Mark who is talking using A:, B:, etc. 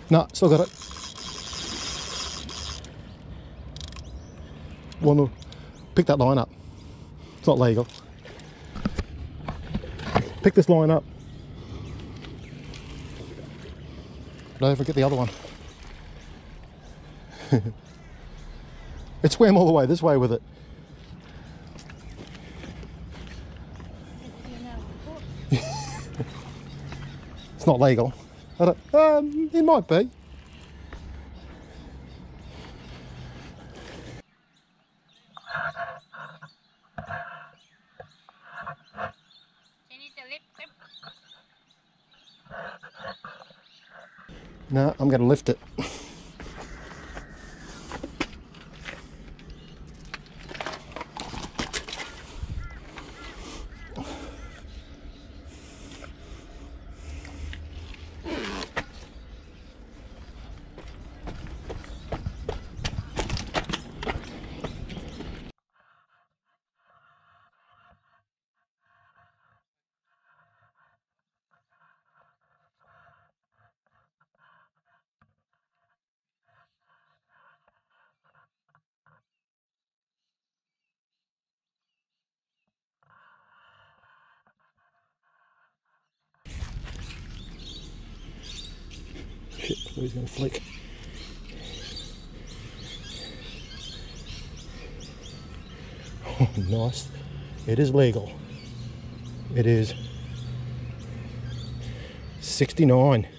A: No, still got it. Well, no, pick that line up. It's not legal. Pick this line up. Don't forget the other one. It swam all the way this way with it. It's not legal. I don't, it might be. No, I'm going to lift it. Shit, he's going to flick. Oh, nice. It is legal. It is 69.